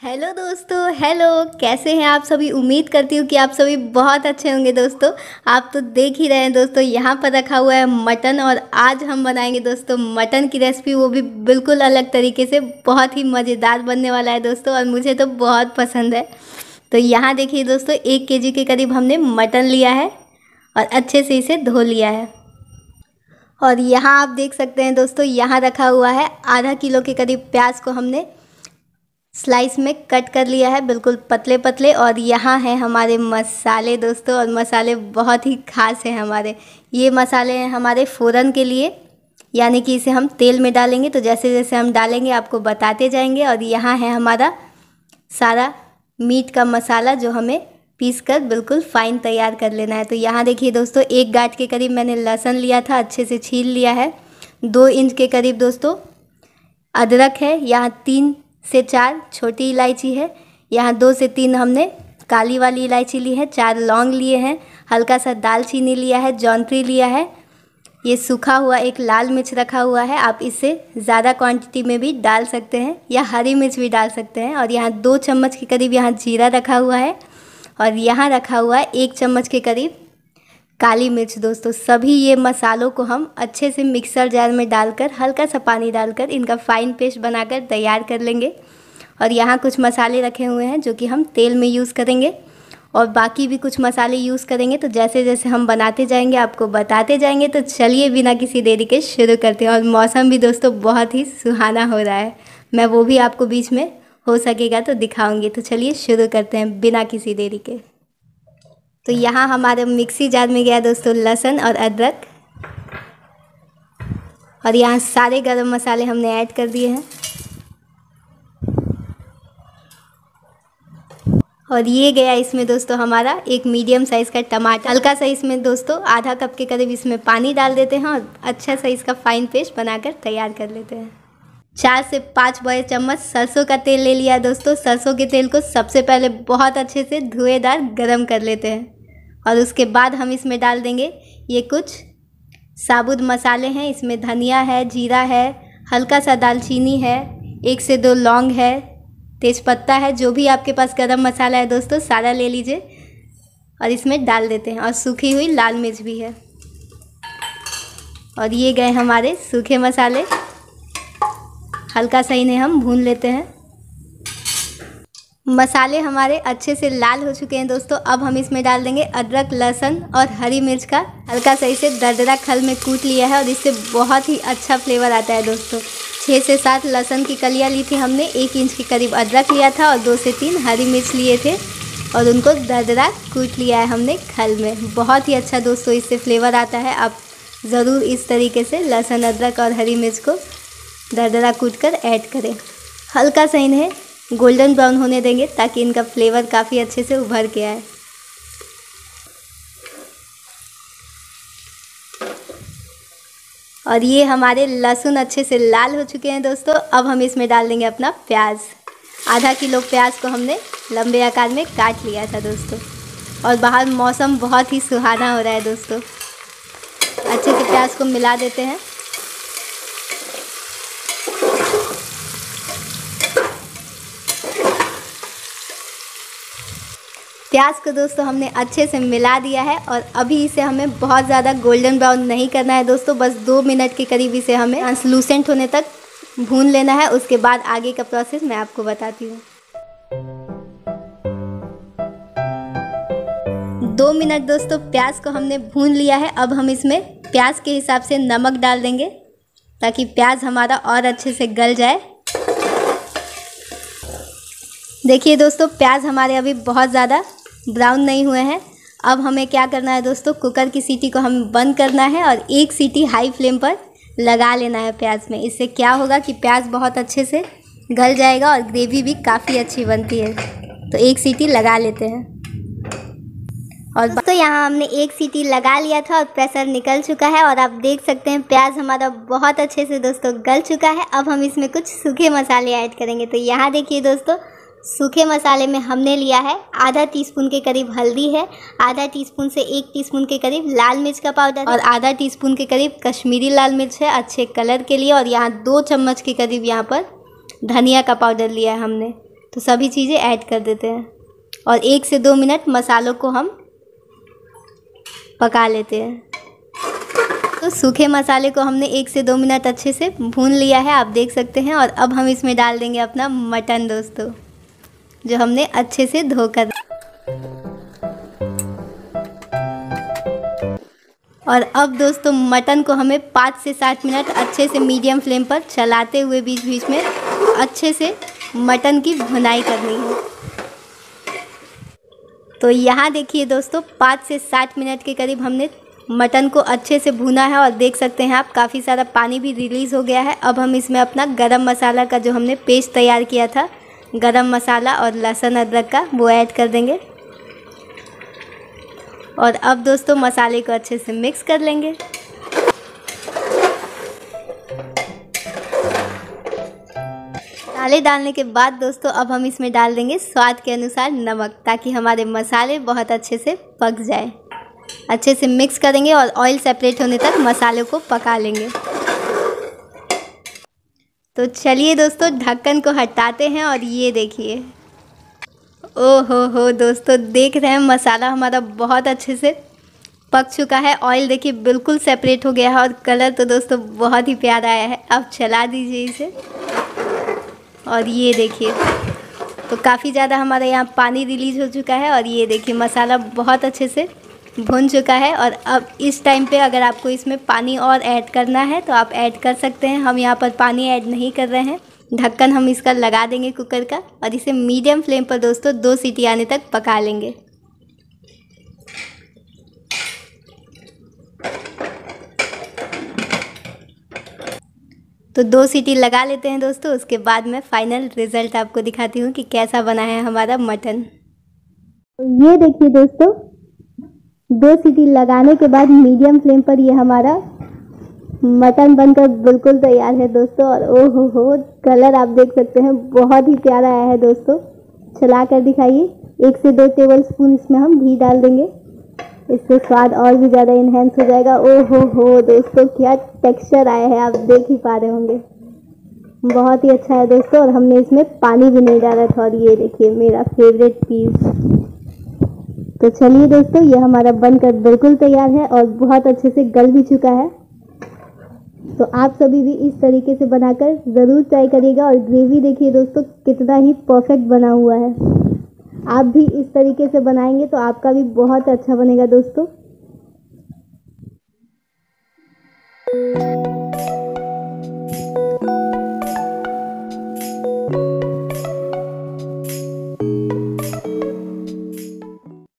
Hello दोस्तों, hello. कैसे हैं आप सभी? उम्मीद करती हूँ कि आप सभी बहुत अच्छे होंगे। दोस्तों आप तो देख ही रहे हैं दोस्तों, यहाँ पर रखा हुआ है मटन और आज हम बनाएंगे दोस्तों मटन की रेसिपी, वो भी बिल्कुल अलग तरीके से। बहुत ही मज़ेदार बनने वाला है दोस्तों और मुझे तो बहुत पसंद है। तो यहाँ देखिए दोस्तों, 1 केजी के करीब हमने मटन लिया है और अच्छे से इसे धो लिया है। और यहाँ आप देख सकते हैं दोस्तों, यहाँ रखा हुआ है आधा किलो के करीब प्याज को हमने स्लाइस में कट कर लिया है, बिल्कुल पतले पतले। और यहाँ है हमारे मसाले दोस्तों, और मसाले बहुत ही खास हैं हमारे। ये मसाले हैं हमारे फ़ोरन के लिए, यानी कि इसे हम तेल में डालेंगे, तो जैसे जैसे हम डालेंगे आपको बताते जाएंगे। और यहाँ है हमारा सारा मीट का मसाला जो हमें पीस कर बिल्कुल फ़ाइन तैयार कर लेना है। तो यहाँ देखिए दोस्तों, 1 गांठ के करीब मैंने लहसुन लिया था, अच्छे से छील लिया है। 2 इंच के करीब दोस्तों अदरक है। यहाँ 3 से 4 छोटी इलायची है। यहाँ 2 से 3 हमने काली वाली इलायची ली है। 4 लौंग लिए हैं। हल्का सा दालचीनी लिया है, जौंतरी लिया है। ये सूखा हुआ एक लाल मिर्च रखा हुआ है, आप इसे ज़्यादा क्वांटिटी में भी डाल सकते हैं या हरी मिर्च भी डाल सकते हैं। और यहाँ 2 चम्मच के करीब यहाँ जीरा रखा हुआ है और यहाँ रखा हुआ है 1 चम्मच के करीब काली मिर्च दोस्तों। सभी ये मसालों को हम अच्छे से मिक्सर जार में डालकर हल्का सा पानी डालकर इनका फ़ाइन पेस्ट बनाकर तैयार कर लेंगे। और यहाँ कुछ मसाले रखे हुए हैं जो कि हम तेल में यूज़ करेंगे और बाकी भी कुछ मसाले यूज़ करेंगे। तो जैसे जैसे हम बनाते जाएंगे आपको बताते जाएंगे। तो चलिए बिना किसी देरी के शुरू करते हैं। और मौसम भी दोस्तों बहुत ही सुहाना हो रहा है, मैं वो भी आपको बीच में हो सकेगा तो दिखाऊँगी। तो चलिए शुरू करते हैं बिना किसी देरी के। तो यहाँ हमारे मिक्सी जार में गया दोस्तों लहसुन और अदरक, और यहाँ सारे गरम मसाले हमने ऐड कर दिए हैं। और ये गया इसमें दोस्तों हमारा 1 मीडियम साइज़ का टमाटर। हल्का सा इसमें दोस्तों आधा कप के करीब इसमें पानी डाल देते हैं और अच्छा सा इसका फ़ाइन पेस्ट बनाकर तैयार कर लेते हैं। 4 से 5 बड़े चम्मच सरसों का तेल ले लिया दोस्तों। सरसों के तेल को सबसे पहले बहुत अच्छे से धुएंदार गरम कर लेते हैं और उसके बाद हम इसमें डाल देंगे ये कुछ साबुत मसाले हैं। इसमें धनिया है, जीरा है, हल्का सा दालचीनी है, 1 से 2 लौंग है, तेज़पत्ता है। जो भी आपके पास गरम मसाला है दोस्तों सारा ले लीजिए और इसमें डाल देते हैं। और सूखी हुई लाल मिर्च भी है। और ये गए हमारे सूखे मसाले, हल्का सा इन्हें हम भून लेते हैं। मसाले हमारे अच्छे से लाल हो चुके हैं दोस्तों। अब हम इसमें डाल देंगे अदरक, लहसुन और हरी मिर्च का हल्का सा इसे दरदरा खल में कूट लिया है और इससे बहुत ही अच्छा फ्लेवर आता है दोस्तों। 6 से 7 लहसुन की कलियां ली थी हमने, 1 इंच के करीब अदरक लिया था और 2 से 3 हरी मिर्च लिए थे और उनको दरदरा कूट लिया है हमने खल में। बहुत ही अच्छा दोस्तों इससे फ्लेवर आता है। आप ज़रूर इस तरीके से लहसुन, अदरक और हरी मिर्च को दरदरा कूट कर ऐड करें। हल्का सा इन्हें गोल्डन ब्राउन होने देंगे ताकि इनका फ्लेवर काफ़ी अच्छे से उभर के आए। और ये हमारे लहसुन अच्छे से लाल हो चुके हैं दोस्तों। अब हम इसमें डाल देंगे अपना प्याज। आधा किलो प्याज को हमने लंबे आकार में काट लिया था दोस्तों। और बाहर मौसम बहुत ही सुहाना हो रहा है दोस्तों। अच्छे से प्याज को मिला देते हैं। प्याज को दोस्तों हमने अच्छे से मिला दिया है और अभी इसे हमें बहुत ज़्यादा गोल्डन ब्राउन नहीं करना है दोस्तों। बस 2 मिनट के करीब इसे हमें ट्रांसलूसेंट होने तक भून लेना है। उसके बाद आगे का प्रोसेस मैं आपको बताती हूँ। 2 मिनट दोस्तों प्याज को हमने भून लिया है। अब हम इसमें प्याज के हिसाब से नमक डाल देंगे ताकि प्याज हमारा और अच्छे से गल जाए। देखिए दोस्तों, प्याज हमारे अभी बहुत ज़्यादा ब्राउन नहीं हुए हैं। अब हमें क्या करना है दोस्तों, कुकर की सीटी को हमें बंद करना है और 1 सीटी हाई फ्लेम पर लगा लेना है प्याज में। इससे क्या होगा कि प्याज बहुत अच्छे से गल जाएगा और ग्रेवी भी काफ़ी अच्छी बनती है। तो 1 सीटी लगा लेते हैं। और दोस्तों यहाँ हमने 1 सीटी लगा लिया था और प्रेशर निकल चुका है और आप देख सकते हैं प्याज हमारा बहुत अच्छे से दोस्तों गल चुका है। अब हम इसमें कुछ सूखे मसाले ऐड करेंगे। तो यहाँ देखिए दोस्तों, सूखे मसाले में हमने लिया है आधा टीस्पून के करीब हल्दी है, आधा टीस्पून से 1 टीस्पून के करीब लाल मिर्च का पाउडर और आधा टीस्पून के करीब कश्मीरी लाल मिर्च है अच्छे कलर के लिए। और यहाँ 2 चम्मच के करीब यहाँ पर धनिया का पाउडर लिया है हमने। तो सभी चीज़ें ऐड कर देते हैं और 1 से 2 मिनट मसालों को हम पका लेते हैं। तो सूखे मसाले को हमने 1 से 2 मिनट अच्छे से भून लिया है, आप देख सकते हैं। और अब हम इसमें डाल देंगे अपना मटन दोस्तों, जो हमने अच्छे से धोकर। और अब दोस्तों मटन को हमें 5 से 7 मिनट अच्छे से मीडियम फ्लेम पर चलाते हुए बीच बीच में अच्छे से मटन की भुनाई करनी है। तो यहाँ देखिए दोस्तों 5 से 7 मिनट के करीब हमने मटन को अच्छे से भुना है और देख सकते हैं आप काफ़ी सारा पानी भी रिलीज़ हो गया है। अब हम इसमें अपना गरम मसाला का जो हमने पेस्ट तैयार किया था, गरम मसाला और लहसुन अदरक का, वो ऐड कर देंगे। और अब दोस्तों मसाले को अच्छे से मिक्स कर लेंगे। मसाले डालने के बाद दोस्तों अब हम इसमें डाल देंगे स्वाद के अनुसार नमक, ताकि हमारे मसाले बहुत अच्छे से पक जाए। अच्छे से मिक्स करेंगे और ऑयल सेपरेट होने तक मसालों को पका लेंगे। तो चलिए दोस्तों ढक्कन को हटाते हैं और ये देखिए, ओहो दोस्तों देख रहे हैं मसाला हमारा बहुत अच्छे से पक चुका है। ऑयल देखिए बिल्कुल सेपरेट हो गया है और कलर तो दोस्तों बहुत ही प्यारा आया है। अब चला दीजिए इसे और ये देखिए तो काफ़ी ज़्यादा हमारा यहाँ पानी रिलीज़ हो चुका है। और ये देखिए मसाला बहुत अच्छे से भुन चुका है। और अब इस टाइम पे अगर आपको इसमें पानी और ऐड करना है तो आप ऐड कर सकते हैं। हम यहाँ पर पानी ऐड नहीं कर रहे हैं। ढक्कन हम इसका लगा देंगे कुकर का और इसे मीडियम फ्लेम पर दोस्तों 2 सीटी आने तक पका लेंगे। तो 2 सीटी लगा लेते हैं दोस्तों, उसके बाद मैं फाइनल रिज़ल्ट आपको दिखाती हूँ कि कैसा बना है हमारा मटन। ये देखिए दोस्तों 2 सीटी लगाने के बाद मीडियम फ्लेम पर ये हमारा मटन बनकर बिल्कुल तैयार है दोस्तों। और ओहो कलर आप देख सकते हैं बहुत ही प्यारा आया है दोस्तों। चला कर दिखाइए। 1 से 2 टेबल स्पून इसमें हम घी डाल देंगे, इससे स्वाद और भी ज़्यादा इन्हेंस हो जाएगा। ओहो दोस्तों क्या टेक्सचर आया है, आप देख ही पा रहे होंगे, बहुत ही अच्छा है दोस्तों। और हमने इसमें पानी भी नहीं डाला था। और ये देखिए मेरा फेवरेट पीस। तो चलिए दोस्तों ये हमारा बनकर बिल्कुल तैयार है और बहुत अच्छे से गल भी चुका है। तो आप सभी भी इस तरीके से बनाकर ज़रूर ट्राई करिएगा। और ग्रेवी देखिए दोस्तों कितना ही परफेक्ट बना हुआ है। आप भी इस तरीके से बनाएंगे तो आपका भी बहुत अच्छा बनेगा दोस्तों।